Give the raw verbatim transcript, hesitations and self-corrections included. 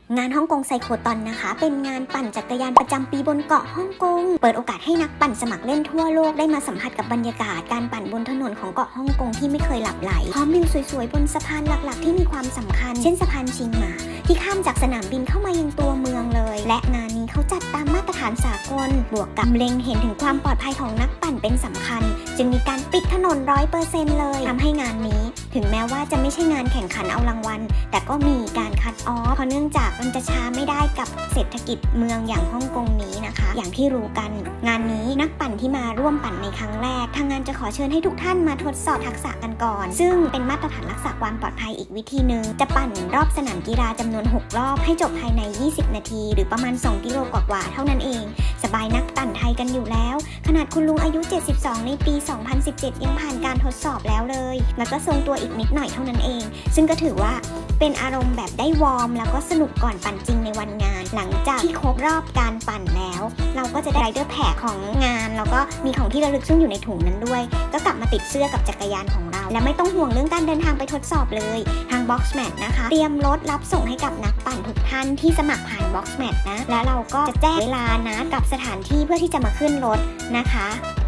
งานฮ่องกงไซโคตอนนะคะเป็นงานปั่นจักรยานประจำปีบนเกาะฮ่องกงเปิดโอกาสให้นักปั่นสมัครเล่นทั่วโลกได้มาสัมผัสกับบรรยากาศการปั่นบนถนนของเกาะฮ่องกงที่ไม่เคยหลับไหลพร้อมวิวสวยๆบนสะพานหลักๆที่มีความสำคัญเช่นสะพานชิงหมาที่ข้ามจากสนามบินเข้ามายังตัวเมืองเลยและงานนี้เขาจัดตามมาตรฐานสากลบวกกับเล็งเห็นถึงความปลอดภัยของนักปั่นเป็นสำคัญจึงมีการปิดถนน ร้อยเปอร์เซ็นต์ เลยทำให้งานนี้ถึงแม้ว่าจะไม่ใช่งานแข่งขันเอารางวัลแต่ก็มีการคัดออฟเพราะเนื่องจากมันจะช้าไม่ได้กับเศรษฐกิจเมืองอย่างฮ่องกงนี้นะคะอย่างที่รู้กันงานนี้นักปั่นที่มาร่วมปั่นในครั้งแรกทางงานจะขอเชิญให้ทุกท่านมาทดสอบทักษะกันก่อนซึ่งเป็นมาตรฐานรักษาความปลอดภัยอีกวิธีหนึ่งจะปั่นรอบสนามกีฬาจำนวนหกรอบให้จบภายในยี่สิบนาทีหรือประมาณสองกิโลกว่าๆเท่านั้นเองสบายนักปั่นไทยกันอยู่แล้วขนาดคุณลุงอายุเจ็ดสิบสองในปีสองพันสิบเจ็ดยังผ่านการทดสอบแล้วเลยแล้วก็ทรงตัวอีกนิดหน่อยเท่านั้นเองซึ่งก็ถือว่าเป็นอารมณ์แบบได้วอร์มแล้วก็สนุกก่อนปั่นจริงในวันงานหลังจากที่ครบรอบการปั่นแล้วเราก็จะได้ไรเดอร์แพ็คของงานแล้วก็มีของที่ระลึกซึ่งอยู่ในถุงนั้นด้วยก็กลับมาติดเสื้อกับจักรยานของเราและไม่ต้องห่วงเรื่องการเดินทางไปทดสอบเลยทาง Boxmat นะคะเตรียมรถรับส่งให้กับนักปั่นทุกท่านที่สมัครผ่าน Boxmat นะแล้วเราก็จะแจ้งเวลานะกับสถานที่เพื่อที่จะมาขึ้นรถนะคะ